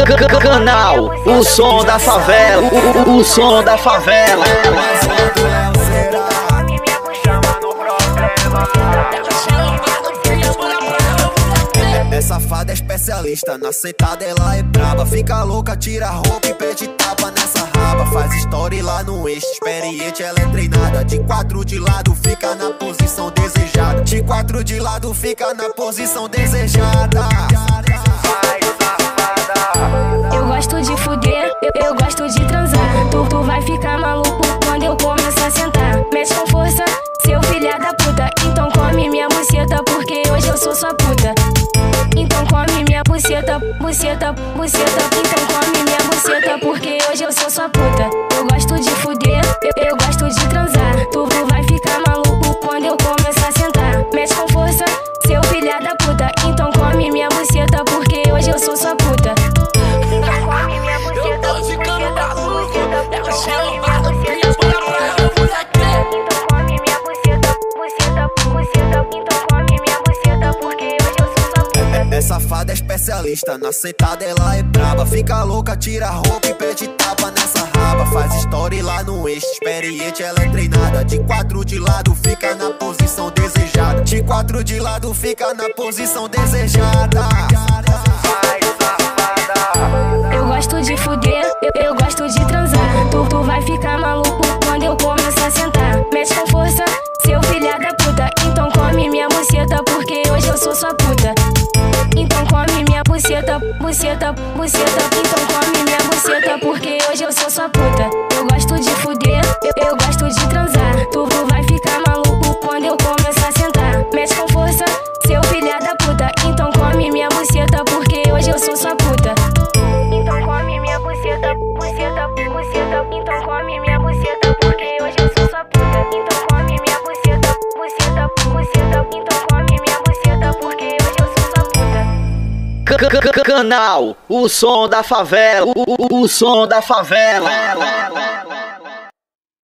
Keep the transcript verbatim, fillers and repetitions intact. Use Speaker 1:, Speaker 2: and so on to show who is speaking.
Speaker 1: Canal, o som da favela, o, o, o som da favela.
Speaker 2: É safada, é especialista, na sentada ela é braba. Fica louca, tira a roupa e pede tapa nessa raba. Faz story lá no eixo, experiente, ela é treinada. De quatro de lado fica na posição desejada. De quatro de lado fica na posição desejada.
Speaker 3: Eu gosto de fuder, eu, eu gosto de transar. Tu, tu vai ficar maluco quando eu começar a sentar. Mexe com força, seu filha da puta. Então come minha buceta, porque hoje eu sou sua puta. Então come minha buceta, buceta, buceta. Então come minha buceta, porque hoje eu sou sua puta. Eu gosto de fuder, eu, eu gosto de transar. Tu, tu vai ficar maluco quando eu começar a sentar. Mexe com força, seu filha da puta. Então come minha buceta, porque hoje eu sou sua puta.
Speaker 2: É safada, é especialista, na sentada ela é braba. Fica louca, tira a roupa e pede tapa nessa raba. Faz story lá no eixo, experiente, ela é treinada. De quatro de lado fica na posição desejada. De quatro de lado fica na posição desejada.
Speaker 3: Eu gosto de fuder, eu, eu gosto de transar. Tu, tu vai ficar maluco quando eu começar a sentar. Mexe com força, seu filha da puta. Então come minha buceta, porque hoje eu sou sua puta. Então come minha buceta, buceta, buceta. Então come minha buceta, porque hoje eu sou sua puta. Eu gosto de fuder, eu, eu gosto de transar. Tu, tu vai ficar maluco quando eu começar a sentar. Mexe com força, seu filha da puta. Então come minha buceta, porque hoje eu sou sua puta. Então come minha buceta, buceta, buceta. Então come minha buceta, porque hoje eu sou sua puta. Então come minha buceta, buceta, buceta. Então come minha buceta, porque hoje eu sou sua puta.
Speaker 1: Canal, o som da favela, o, o, o som da favela.